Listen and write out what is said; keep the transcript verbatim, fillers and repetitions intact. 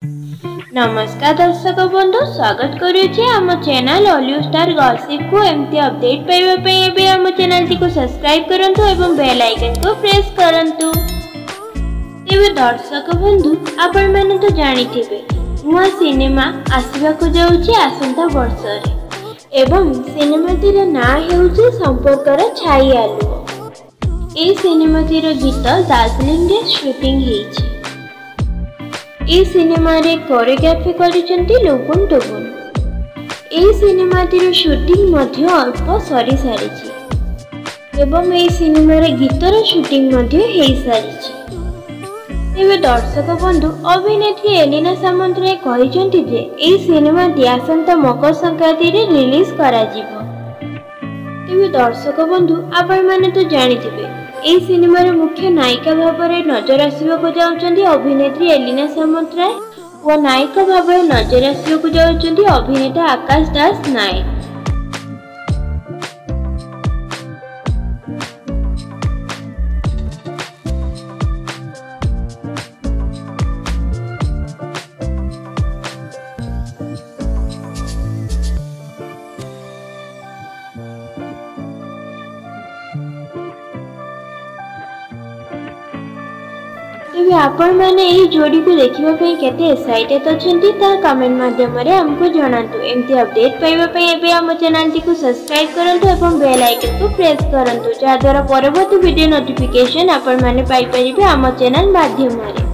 नमस्कार दर्शक बंधु स्वागत करुचे आम चैनल हॉलीवुड स्टार गॉसिप को एमती अपडेट पाइबा पई एबे आम चैनल टी को सब्सक्राइब करंतु एवं बेल आइकन को प्रेस करंतु। एबे दर्शक बंधु आपण माने तो जानिथिबे नुआ सिनेमा आसीबा को जाउची आसंता वर्ष रे एवं सिनेमा तिर ना हेउची संपर्कर छाई आलु। ए सिनेमा तिर गीत दार्जिलिंग रे शूटिंग हेची। ए सिनेमा रे कोरियोग्राफी करिसेंती लोगुन टोगुन। ए सिनेमा तिर शूटिंग मध्य अल्प सरी सारिछि एवं ए सिनेमा रे गीतर शूटिंग मध्य हेई सारिछि। एबे दर्शक बंधु अभिनेत्री एलिना सामंतराय कहिसेंती जे ए सिनेमा टी आसंता मकर संक्रांति रे रिलीज करा जिवो। तेबे दर्शक बंधु आपण माने तो जानिथिबे ए सिनेमा रे मुख्य नायिका भाबरे नजर आसीबा को जाउचंदी अभिनेत्री एलिना सामंतराय और नायिका भाबरे नजर आसीबा को जाउचंदी अभिनेता आकाश दास नायक। तेबे आपण माने एही जोड़ी को देखिबा पई केते एक्साइटेड अछंती ता कमेंट माध्यम रे हमको जणांतु। एमती अपडेट पाइबा पई एबे हम चैनल टी को सब्सक्राइब करंतु एवं बेल आइकन को प्रेस करंतु जा द्वारा परवर्ती वीडियो नोटिफिकेशन आपण माने पाई परिबे हम चैनल माध्यम रे।